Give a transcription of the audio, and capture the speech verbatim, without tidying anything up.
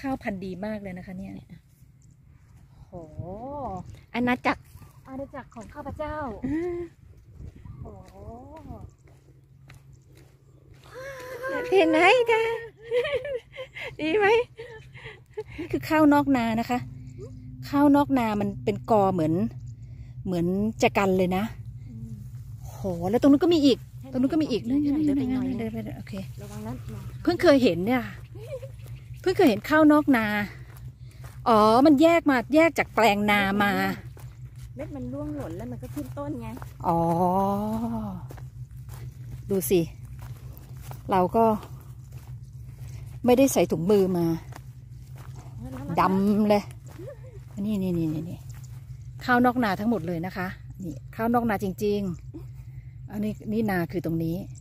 ข้าวพันธุ์ดีมากเลยนะคะเนี่ยโอ้อาณาจักรอาณาจักรของข้าพเจ้าโอ้เห็นไหมจ้าดีไหมนี่คือข้าวนอกนานะคะข้าวนอกนามันเป็นกอเหมือนเหมือนจะกันเลยนะโหแล้วตรงนู้นก็มีอีกตรงนู้นก็มีอีกเรื่องเดินไปหน่อยเดินไปโอเคระวังนั้นเพิ่งเคยเห็นเนี่ยเพิ่งเคยเห็นข้าวนอกนาอ๋อมันแยกมาแยกจากแปลงนามาเม็ดมันร่วงหล่นแล้วมันก็ขึ้นต้นไงอ๋อดูสิเราก็ไม่ได้ใส่ถุงมือมาดำเลยนี่นี่นี่นี่ข้าวนอกนาทั้งหมดเลยนะคะนี่ข้าวนอกนาจริงๆอันนี้นี่นาคือตรงนี้